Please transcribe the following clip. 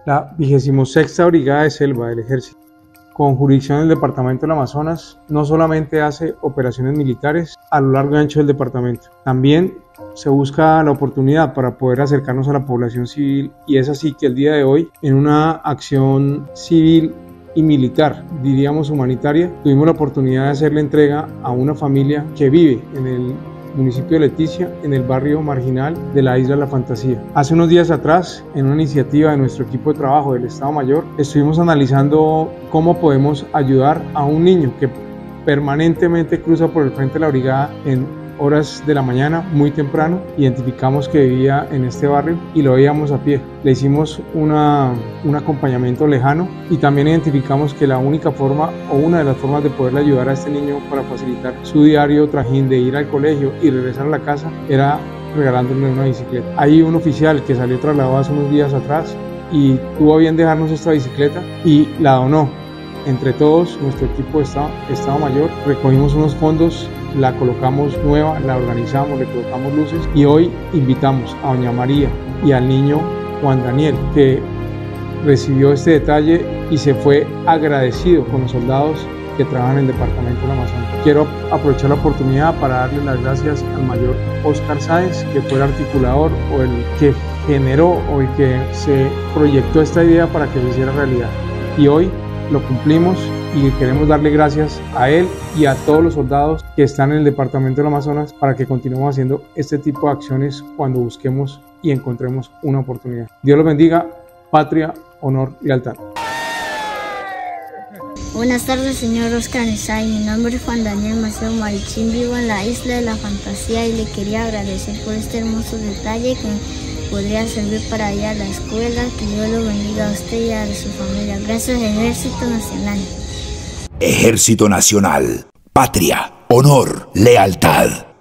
La 26ª Brigada de Selva del Ejército, con jurisdicción en el Departamento del Amazonas, no solamente hace operaciones militares a lo largo y ancho del departamento, también se busca la oportunidad para poder acercarnos a la población civil, y es así que el día de hoy, en una acción civil y militar, diríamos humanitaria, tuvimos la oportunidad de hacerle entrega a una familia que vive en el municipio de Leticia, en el barrio marginal de la Isla La Fantasía. Hace unos días atrás, en una iniciativa de nuestro equipo de trabajo del Estado Mayor, estuvimos analizando cómo podemos ayudar a un niño que permanentemente cruza por el frente de la brigada en horas de la mañana, muy temprano. Identificamos que vivía en este barrio y lo veíamos a pie. Le hicimos un acompañamiento lejano y también identificamos que la única forma o una de las formas de poderle ayudar a este niño para facilitar su diario trajín de ir al colegio y regresar a la casa era regalándole una bicicleta. Hay un oficial que salió trasladado hace unos días atrás y tuvo a bien dejarnos esta bicicleta y la donó. Entre todos, nuestro equipo de Estado Mayor, recogimos unos fondos, la colocamos nueva, la organizamos, le colocamos luces y hoy invitamos a doña María y al niño Juan Daniel, que recibió este detalle y se fue agradecido con los soldados que trabajan en el departamento del Amazonas. Quiero aprovechar la oportunidad para darle las gracias al mayor Oscar Sáenz, que fue el articulador o el que generó o el que se proyectó esta idea para que se hiciera realidad. Y hoy lo cumplimos y queremos darle gracias a él y a todos los soldados que están en el departamento del Amazonas para que continuemos haciendo este tipo de acciones cuando busquemos y encontremos una oportunidad. Dios los bendiga. Patria, honor, lealtad. Buenas tardes, señor Oscar Sáenz. Mi nombre es Juan Daniel Maceo Marichín. Vivo en la Isla de la Fantasía y le quería agradecer por este hermoso detalle que podría servir para ir a la escuela. Que Dios lo bendiga a usted y a su familia. Gracias, Ejército Nacional. Ejército Nacional. Patria, honor, lealtad.